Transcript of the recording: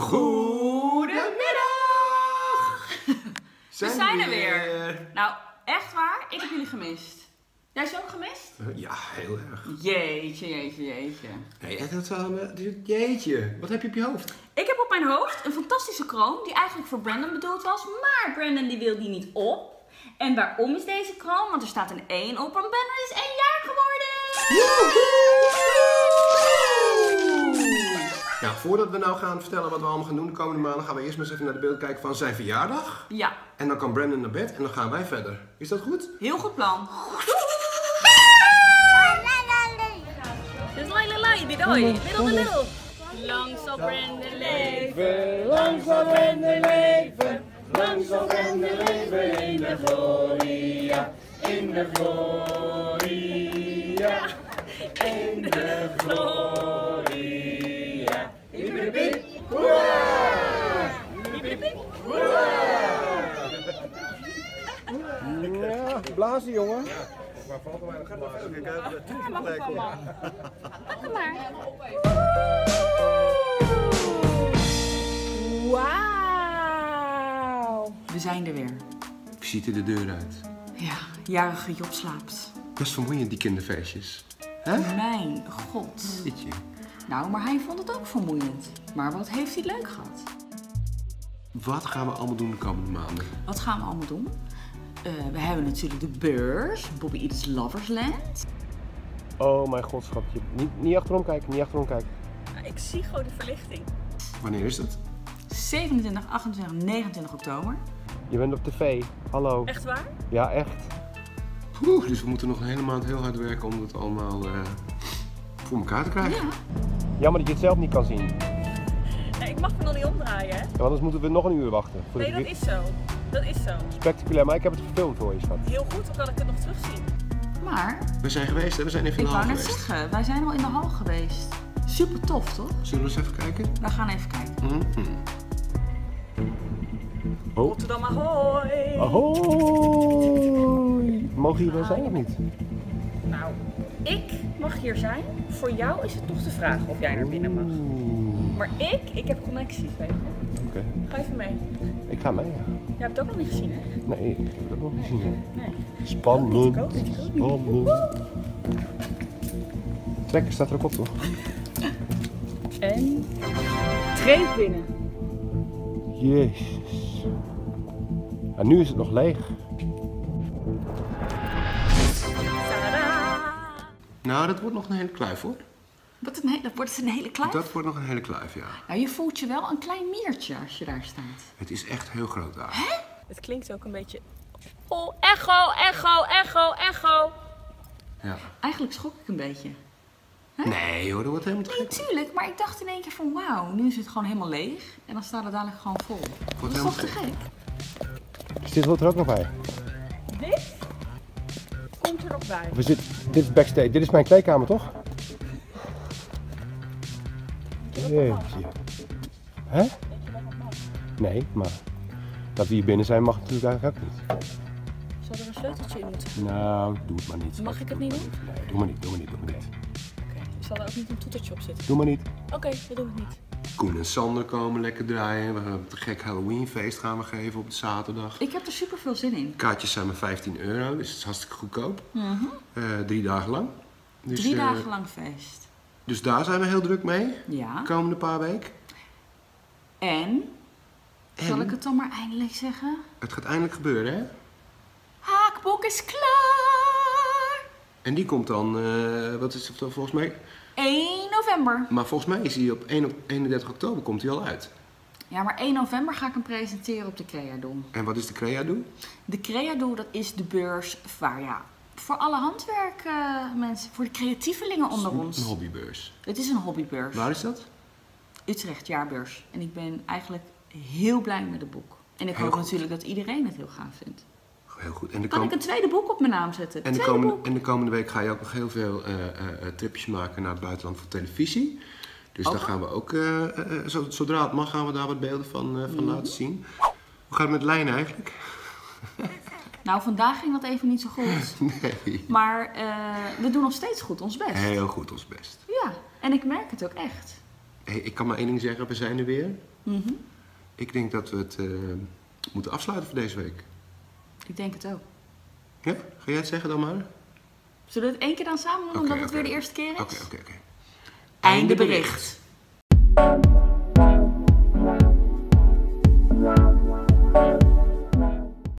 Goedemiddag! We zijn er weer. Nou, echt waar, ik heb jullie gemist. Jij is ook gemist? Ja, heel erg. Jeetje. Nee, echt, jeetje, wat heb je op je hoofd? Ik heb op mijn hoofd een fantastische kroon die eigenlijk voor Brandon bedoeld was, maar Brandon die wil die niet op. En waarom is deze kroon? Want er staat een 1 op en Brandon is 1 jaar geworden! Ja, voordat we nou gaan vertellen wat we allemaal gaan doen de komende maanden, gaan we eerst maar eens even naar de beelden kijken van zijn verjaardag. Ja. En dan kan Brandon naar bed en dan gaan wij verder. Is dat goed? Heel goed plan. Dus lai, little. Lang zal Brandon leven. Lang zal Brandon leven. Lang zal Brandon leven in de gloria. In de gloria. In de gloria. Hippie, hoera! Hippie, hoera! Ja, blazen jongen. Maar valt er maar gaat nog even kijken. Pak hem maar. Wauw. We zijn er weer. Ziet er de deur uit. Ja, jarige Job slaapt. Best vermoeiend die kinderfeestjes. Hè? Mijn god. Ziet je. Nou, maar hij vond het ook vermoeiend. Maar wat heeft hij leuk gehad? Wat gaan we allemaal doen de komende maanden? Wat gaan we allemaal doen? We hebben natuurlijk de beurs, Bobby Edith's Loversland. Oh mijn god, schatje. Niet achterom kijken, niet achterom kijken. Ik zie gewoon de verlichting. Wanneer is dat? 27, 28, 29 oktober. Je bent op tv. Hallo. Echt waar? Ja, echt. Dus we moeten nog een hele maand heel hard werken om het allemaal voor elkaar te krijgen. Ja. Jammer dat je het zelf niet kan zien. Nee, ik mag me nog niet omdraaien, hè? Want anders moeten we nog een uur wachten. Nee, dat is zo. Dat is zo. Spectaculair, maar ik heb het gefilmd voor je, schat. Heel goed, dan kan ik het nog terugzien. Maar, We zijn geweest, hè? We zijn even in ik de hal wou net geweest. zeggen, wij zijn al in de hal geweest. Super tof, toch? Zullen we eens even kijken? We gaan even kijken. Oh. Rotterdam, ahoy! Ahoy! Mogen hier wel zijn of niet? Nou, ik mag hier zijn. Voor jou is het toch de vraag of jij naar binnen mag. Maar ik heb connecties, weet je. Oké. Ga even mee. Ik ga mee, ja. Jij hebt het ook nog niet gezien, hè? Nee, ik heb het ook nog niet gezien. Nee. Spannend. Ik ook niet. Spannend. Trekker staat er ook op, toch? En treed binnen. Jezus. En nu is het nog leeg. Tadaa! Nou, dat wordt nog een hele kluif, hoor. Dat wordt een hele kluif. Dat wordt nog een hele kluif, ja. Nou, je voelt je wel een klein miertje als je daar staat. Het is echt heel groot daar. Het klinkt ook een beetje... Oh, echo. Ja. Eigenlijk schrok ik een beetje. Nee hoor, dat wordt helemaal te Nee, gek. tuurlijk, maar ik dacht in één keer van wauw, nu is het gewoon helemaal leeg. En dan staat het dadelijk gewoon vol. Dat is toch te gek? Dus dit hoort er ook nog bij. Dit komt er nog bij. Of is dit is backstage. Dit is mijn kleedkamer, toch? Jeetje. Hè? Nee, maar dat we hier binnen zijn mag natuurlijk eigenlijk ook niet. Zal er een sleuteltje in moeten? Nou, doe het maar niet. Mag ik het niet doen? Nee, doe maar niet. Oké, zal er ook niet een toetertje op zitten? Doe maar niet. Oké, we doen het niet. Koen en Sander komen lekker draaien. We gaan een gek Halloweenfeest gaan we geven op de zaterdag. Ik heb er super veel zin in. Kaartjes zijn maar €15, dus het is hartstikke goedkoop. 3 dagen lang. Dus, 3 dagen lang feest. Dus daar zijn we heel druk mee, Ja. de komende paar weken. En, zal ik het dan maar eindelijk zeggen? Het gaat eindelijk gebeuren, hè? Haakbok is klaar! En die komt dan, wat is het volgens mij? 1 november. Maar volgens mij is hij op 31 oktober komt hij al uit. Ja, maar 1 november ga ik hem presenteren op de Creadoe. En wat is de Creadoe? De Creadoe, dat is de beurs waar, ja, voor alle handwerkmensen, voor de creatievelingen onder Een ons. hobbybeurs. Het is een hobbybeurs. Waar is dat? Utrecht, jaarbeurs. En ik ben eigenlijk heel blij met het boek. En ik Heel hoop goed. natuurlijk dat iedereen het heel gaaf vindt. Heel goed. En Kan ik een tweede boek op mijn naam zetten? En Tweede boek. de komende week ga je ook nog heel veel tripjes maken naar het buitenland voor televisie. Dus Ook daar al? gaan we ook, zodra het mag, gaan we daar wat beelden van laten zien. Hoe gaat het met Lijn eigenlijk? Nou, vandaag ging dat even niet zo goed. Nee. Maar we doen nog steeds goed ons best. Heel goed ons best. Ja, en ik merk het ook echt. Hey, ik kan maar één ding zeggen, we zijn er weer. Mhm. Ik denk dat we het moeten afsluiten voor deze week. Ik denk het ook. Ja? Ga jij het zeggen dan maar? Zullen we het 1 keer dan samen doen, omdat het weer de eerste keer is? Oké. Einde bericht.